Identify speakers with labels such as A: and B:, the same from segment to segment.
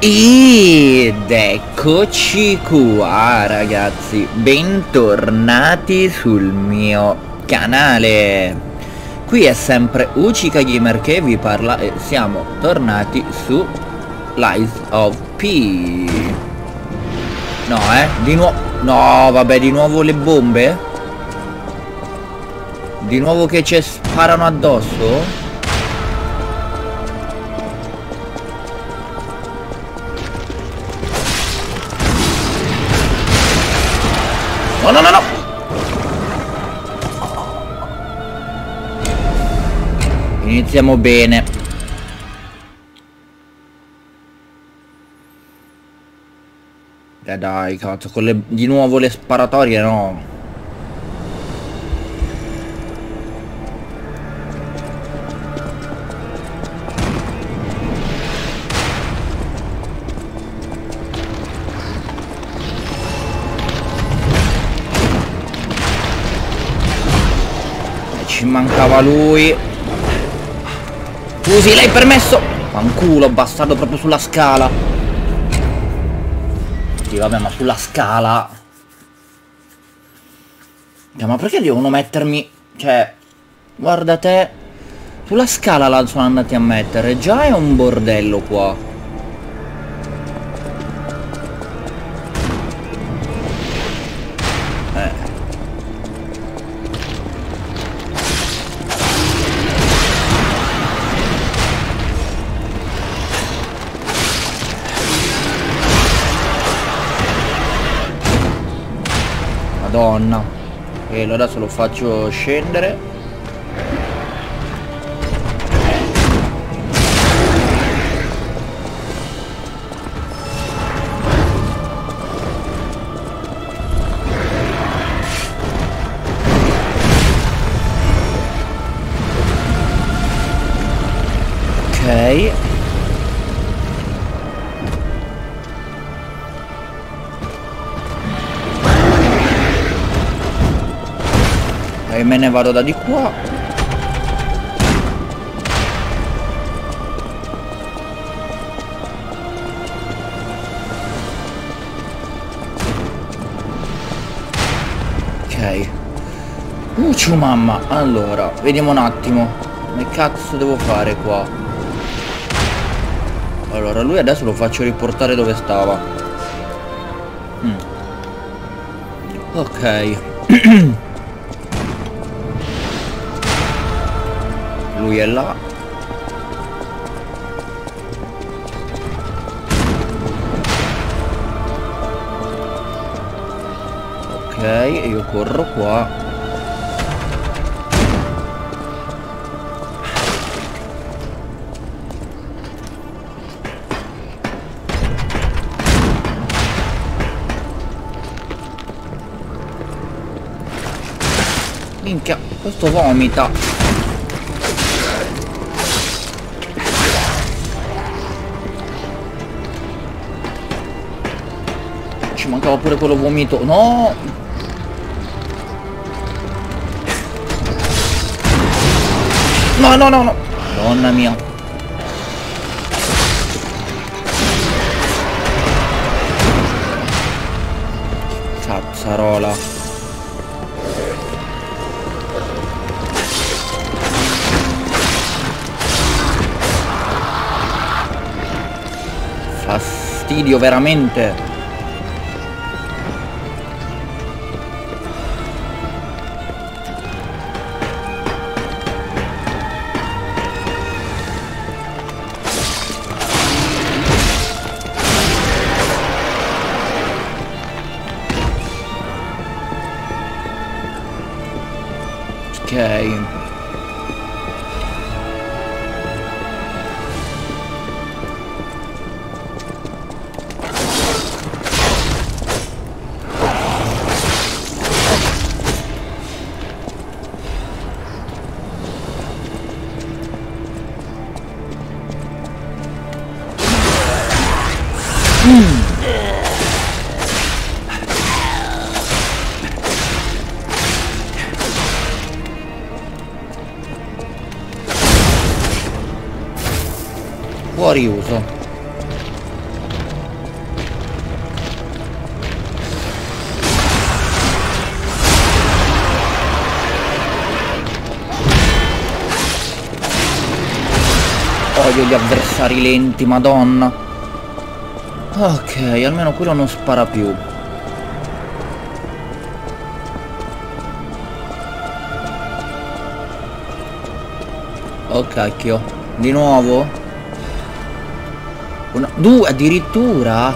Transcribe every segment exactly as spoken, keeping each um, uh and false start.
A: Ed eccoci qua ragazzi, bentornati sul mio canale. Qui è sempre Uchica Gamer che vi parla e siamo tornati su Lies of P. No eh, di nuovo, no vabbè, di nuovo le bombe? Di nuovo che ci sparano addosso? No, no, no, no! Iniziamo bene. Dai, dai, cazzo, con le, di nuovo le sparatorie, no. Ci mancava lui. Scusi, l'hai permesso? Fanculo, bastardo, proprio sulla scala. Sì, vabbè, ma sulla scala. Cioè, ma perché devono mettermi... Cioè, guarda te. Sulla scala la sono andati a mettere. Già è un bordello qua. Madonna. E allora adesso lo faccio scendere. Ok. E me ne vado da di qua. Ok. Ucciu mamma. Allora, vediamo un attimo. Che cazzo devo fare qua? Allora, lui adesso lo faccio riportare dove stava. Mm. Ok. Lui è là. Ok, io corro qua. Minchia, questo vomita. Ci mancava pure quello vomito. No! No, no, no, no! Madonna mia. Cazzarola. Fastidio veramente. Ok. Mm. Fuori uso. odio gli avversari lenti, madonna. Ok, almeno quello non spara più. Oh cacchio. Di nuovo? Una, due addirittura?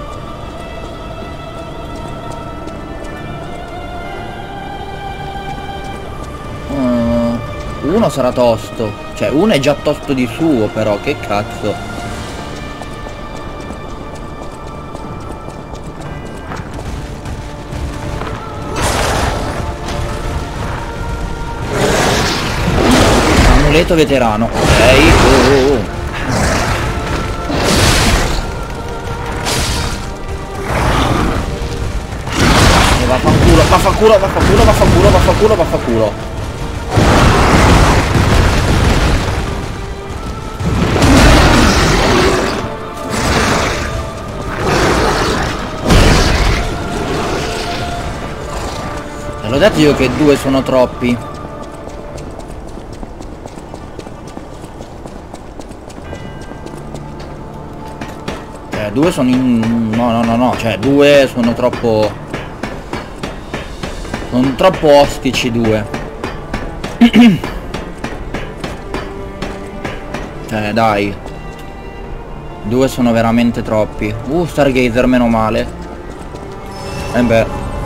A: Uh, uno sarà tosto. Cioè uno è già tosto di suo, però che cazzo. Amuleto veterano. Ok. Oh, oh. Vaffanculo, vaffanculo, vaffanculo, vaffanculo, vaffanculo, vaffanculo. L'ho detto io che due sono troppi. Cioè due sono in... No no no no, cioè due sono troppo... Sono troppo ostici due. Cioè dai. Due sono veramente troppi. Uh, Stargazer, meno male. E beh.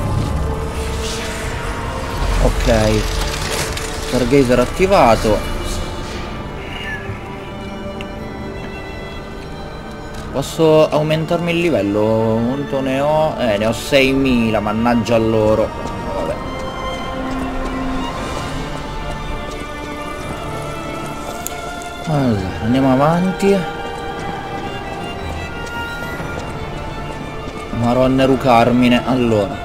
A: Ok. Stargazer attivato. Posso aumentarmi il livello? Quanto ne ho? Eh, ne ho seimila, mannaggia a loro. Allora, andiamo avanti. Maronneru Carmine. Allora,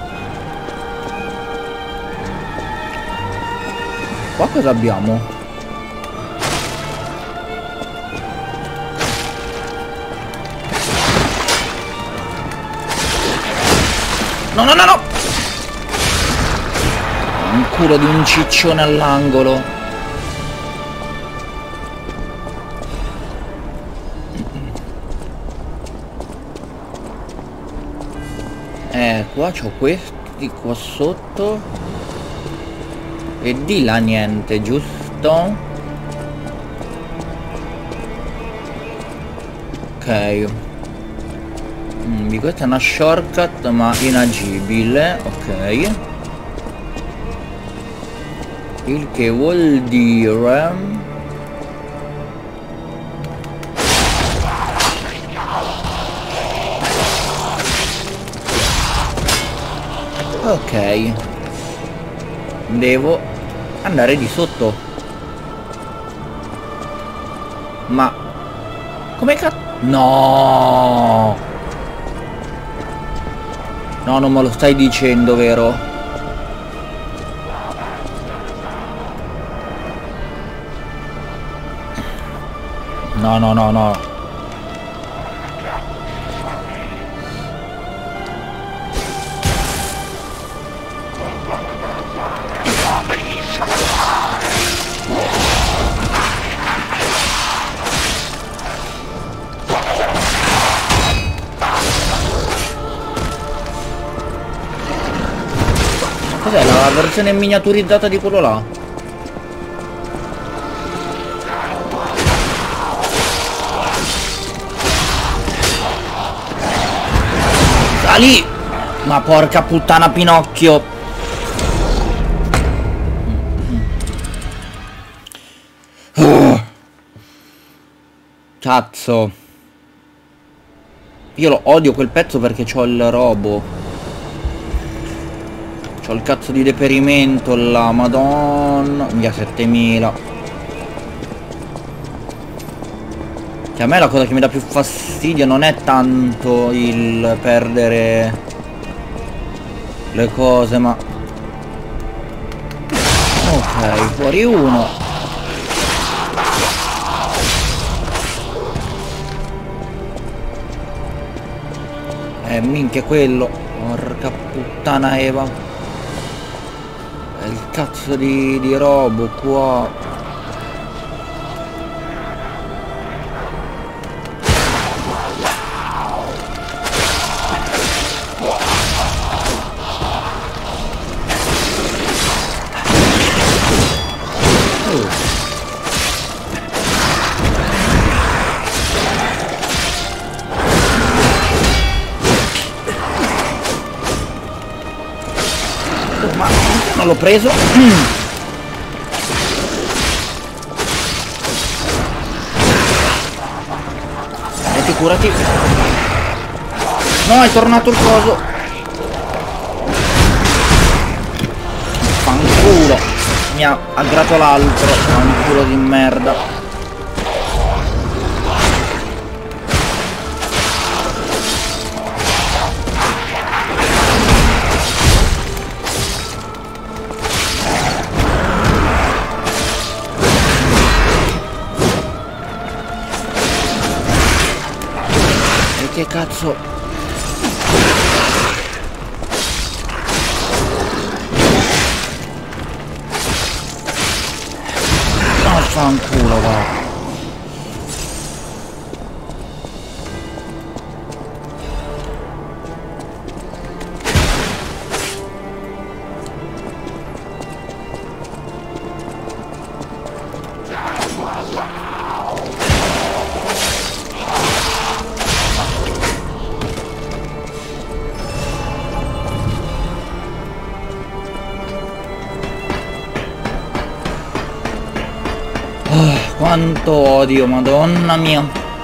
A: qua cosa abbiamo? No no no no! Un culo di un ciccione all'angolo. Eh, qua c'ho questi qua sotto. E di là niente, giusto? Ok. Mm, di questa è una shortcut ma inagibile. Ok. Il che vuol dire... Ok. Devo andare di sotto. Ma come cazzo? No. No, non me lo stai dicendo, vero? No, no, no, no. Cos'è la versione miniaturizzata di quello là? Sali! Ma porca puttana Pinocchio! Oh. Cazzo! Io lo odio quel pezzo perché c'ho il robo. C'ho il cazzo di deperimento là, madonna. Mia settemila. Che a me la cosa che mi dà più fastidio non è tanto il perdere le cose, ma... Ok, fuori uno. Eh, minchia quello. Porca puttana Eva. Il cazzo di, di robo qua. non l'ho preso. Metti, curati. No, è tornato il coso. Fanculo. Mi ha aggrato l'altro. Fanculo di merda. Che cazzo? No, fanculo, va. Quanto odio, madonna mia.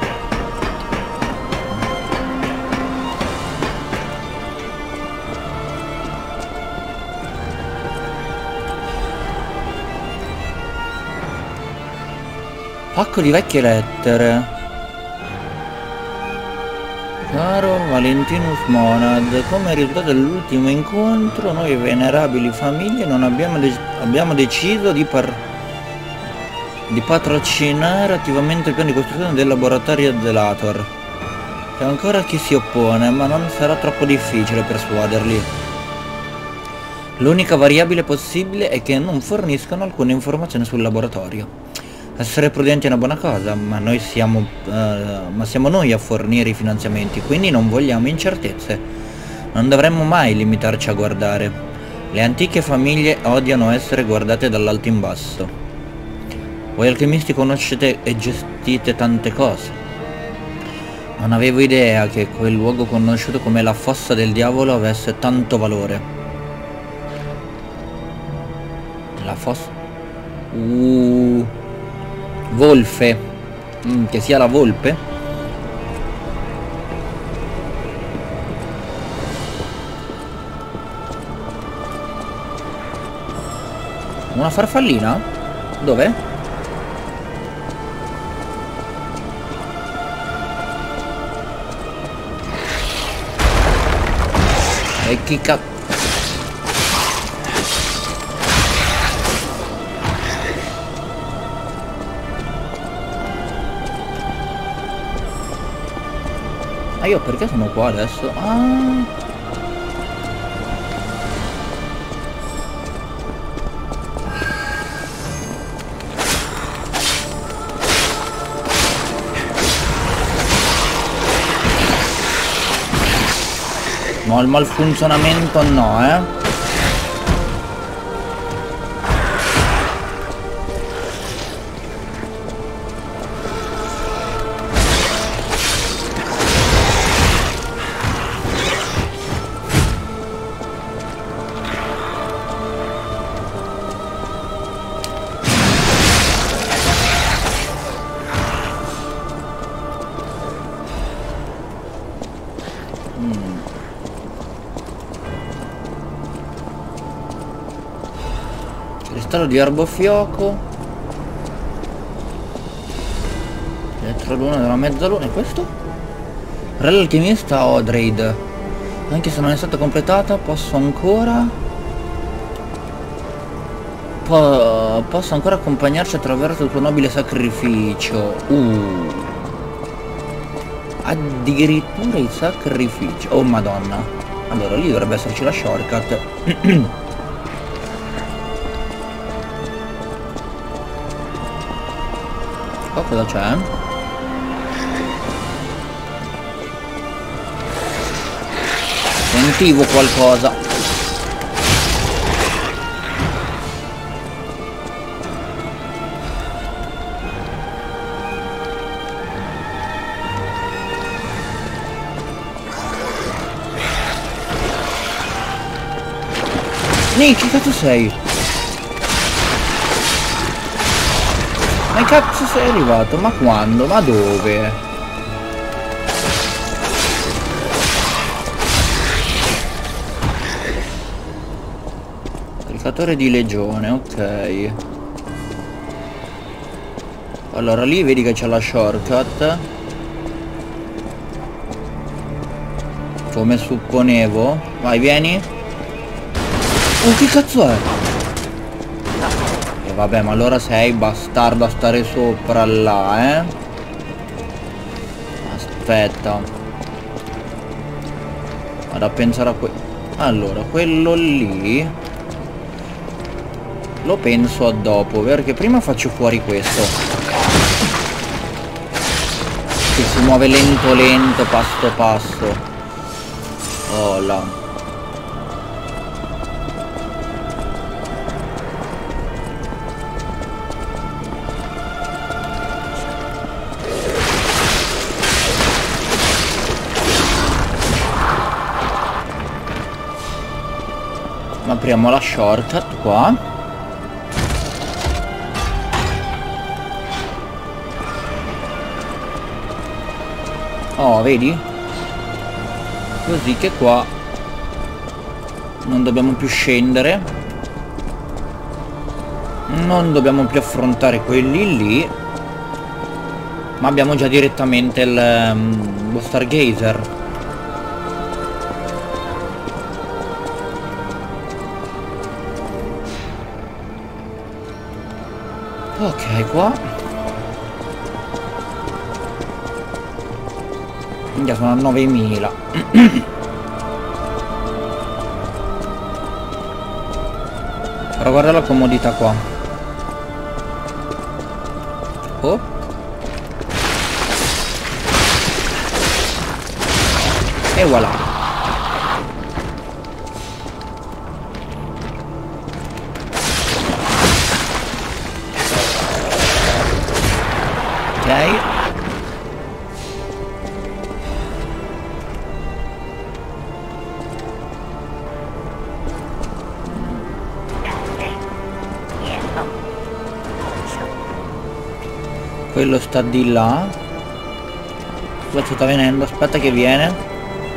A: Pacco di vecchie lettere. Caro Valentinus Monad, come risultato dell'ultimo incontro, noi venerabili famiglie non abbiamo, de abbiamo deciso di par di patrocinare attivamente il piano di costruzione del laboratorio Zelator. C'è ancora chi si oppone, ma non sarà troppo difficile persuaderli. L'unica variabile possibile è che non forniscano alcune informazioni sul laboratorio. Essere prudenti è una buona cosa, ma noi siamo uh, ma siamo noi a fornire i finanziamenti, quindi non vogliamo incertezze. Non dovremmo mai limitarci a guardare. Le antiche famiglie odiano essere guardate dall'alto in basso. Voi alchimisti conoscete e gestite tante cose. Non avevo idea che quel luogo conosciuto come la fossa del diavolo avesse tanto valore. La fossa... Uh... Volfe. Mm, che sia la volpe? Una farfallina? Dove? E chi cap... Ah, io perché sono qua adesso? Ah... No, il malfunzionamento no, eh. Cristallo di erbofioco. Elettroluna della mezzaluna. E questo? Rella alchimista Odreid. Anche se non è stata completata, posso ancora... Po posso ancora accompagnarci attraverso il tuo nobile sacrificio. Uh. Addirittura il sacrificio. Oh madonna. Allora lì dovrebbe esserci la shortcut. Qua cosa c'è? Sentivo qualcosa. Nick, che cazzo sei? Ma che cazzo sei arrivato? Ma quando? Ma dove? Caricatore di legione, ok. Allora lì vedi che c'è la shortcut, come supponevo. Vai, vieni. Oh, che cazzo è? E vabbè, ma allora sei bastardo a stare sopra là, eh. Aspetta, vado a pensare a que... Allora, quello lì lo penso a dopo, perché prima faccio fuori questo che si muove lento lento, passo passo. Oh là. Apriamo la shortcut qua. Oh, vedi? Così che qua non dobbiamo più scendere, non dobbiamo più affrontare quelli lì, ma abbiamo già direttamente il, um, lo Stargazer. Ok, qua quindi sono a novemila. Però guarda la comodità qua. Oh, e voilà. Quello sta di là. Questo sta venendo, aspetta che viene.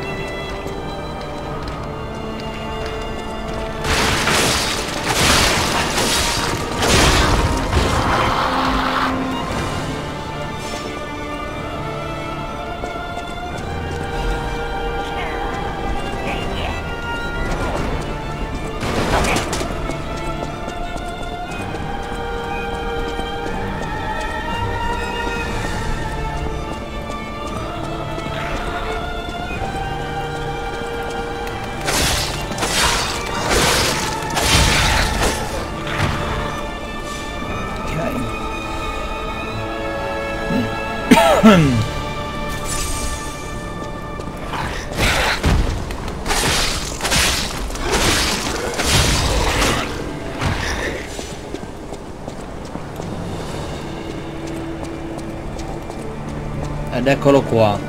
A: Ed eccolo qua.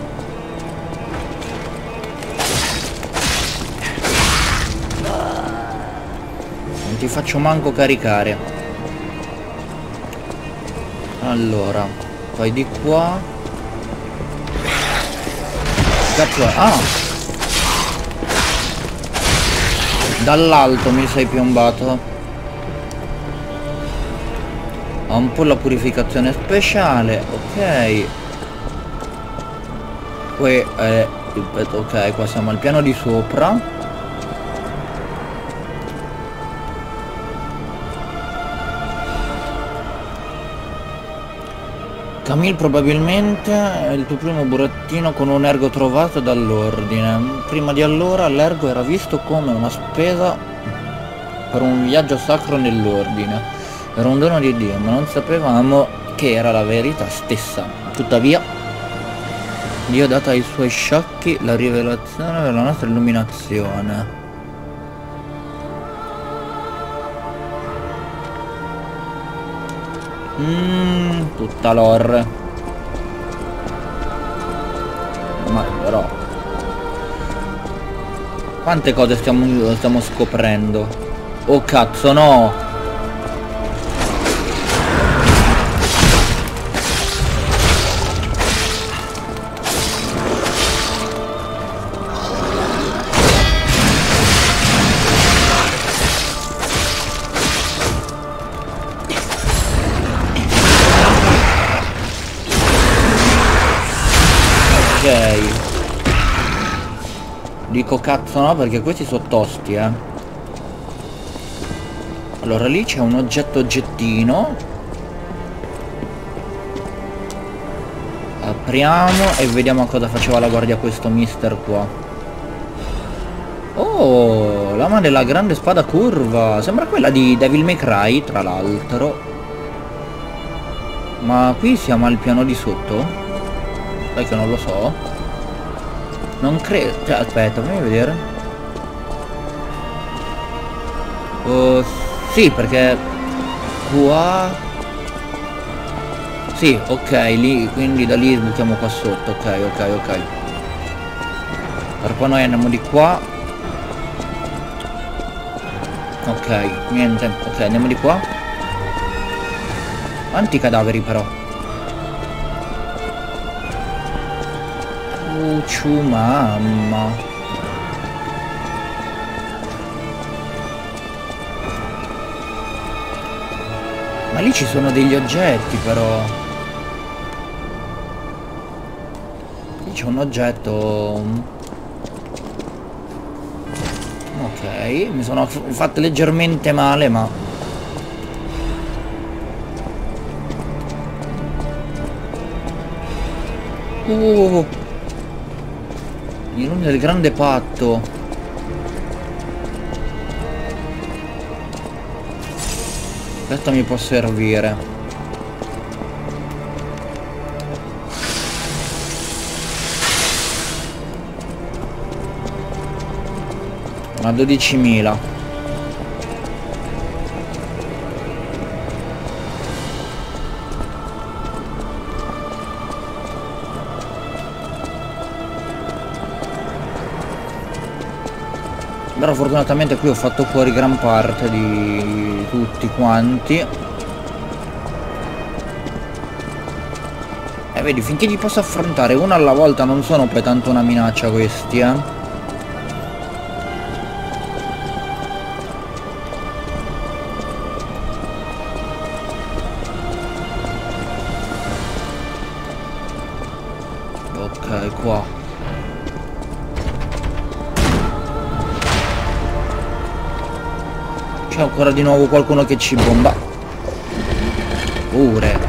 A: Non ti faccio manco caricare. Allora, poi di qua. Cazzo è? Ah! Dall'alto mi sei piombato. Ho un po' la purificazione speciale, ok. Qui è il pezzo, ok, qua siamo al piano di sopra. Camille probabilmente è il tuo primo burattino con un ergo trovato dall'ordine. Prima di allora l'ergo era visto come una spesa per un viaggio sacro nell'ordine. Era un dono di Dio, ma non sapevamo che era la verità stessa. Tuttavia Dio ha dato ai suoi sciocchi la rivelazione per la nostra illuminazione. Mmm, tutta lore. Ma però quante cose stiamo, stiamo scoprendo. Oh cazzo, no! Ok. Dico cazzo no, perché questi sono tosti, eh. Allora lì c'è un oggetto oggettino. Apriamo e vediamo cosa faceva la guardia questo mister qua. Oh, lama della grande spada curva. Sembra quella di Devil May Cry, tra l'altro. Ma qui siamo al piano di sotto? Sai che non lo so. Non credo. Cioè, aspetta, fammi vedere. Uh, sì, perché qua... Sì, ok, lì, quindi da lì buttiamo qua sotto. Ok, ok, ok. Per poi noi andiamo di qua. Ok, niente. Ok, andiamo di qua. Quanti cadaveri però? Ucciu mamma. Ma lì ci sono degli oggetti però. Qui c'è un oggetto. Ok, mi sono fatto leggermente male ma... Uh, il del grande patto. Questo mi può servire. Ma dodicimila. Però fortunatamente qui ho fatto fuori gran parte di tutti quanti. E vedi, finché li posso affrontare uno alla volta non sono poi tanto una minaccia questi, eh. Ok, qua. C'è ancora di nuovo qualcuno che ci bomba. Pure.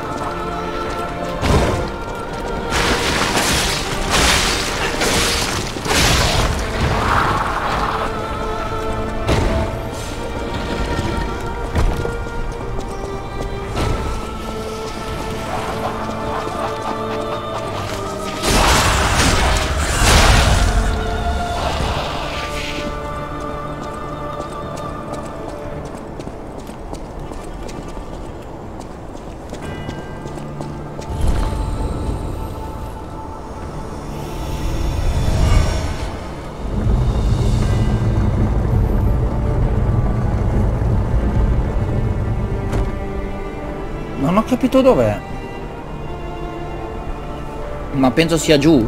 A: Non ho capito dov'è. Ma penso sia giù.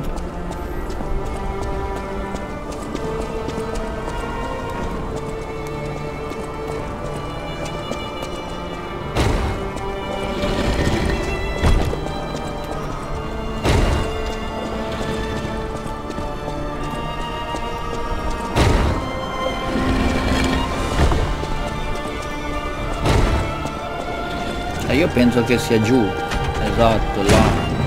A: Io penso che sia giù. Esatto, là.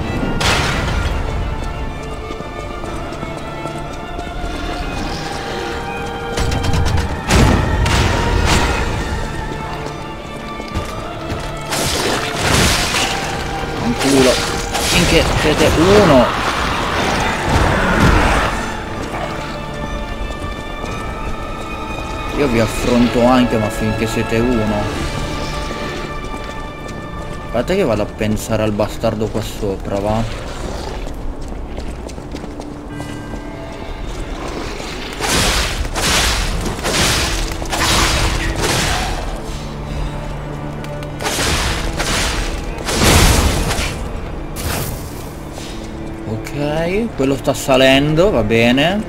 A: Un culo. Finché siete uno. Io vi affronto anche, ma finché siete uno. Aspetta che vado a pensare al bastardo qua sopra, va? Ok, quello sta salendo, va bene.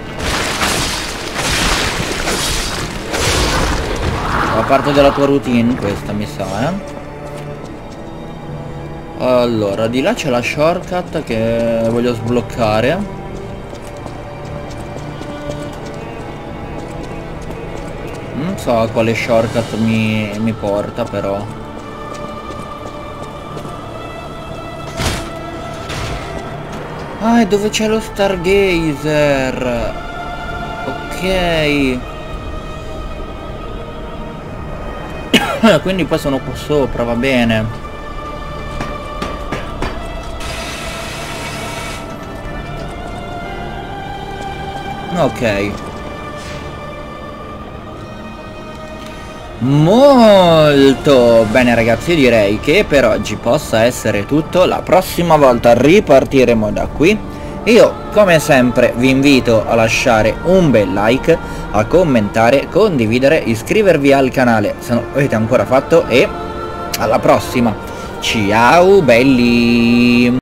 A: Fa parte della tua routine questa, mi sa, eh. Allora, di là c'è la shortcut che voglio sbloccare. Non so a quale shortcut mi, mi porta però. Ah, è dove c'è lo Stargazer. Ok. Quindi poi sono qua sopra, va bene. Ok. Molto bene ragazzi, io direi che per oggi possa essere tutto. La prossima volta ripartiremo da qui. Io come sempre vi invito a lasciare un bel like, a commentare, condividere, iscrivervi al canale se non l'avete ancora fatto e alla prossima. Ciao belli!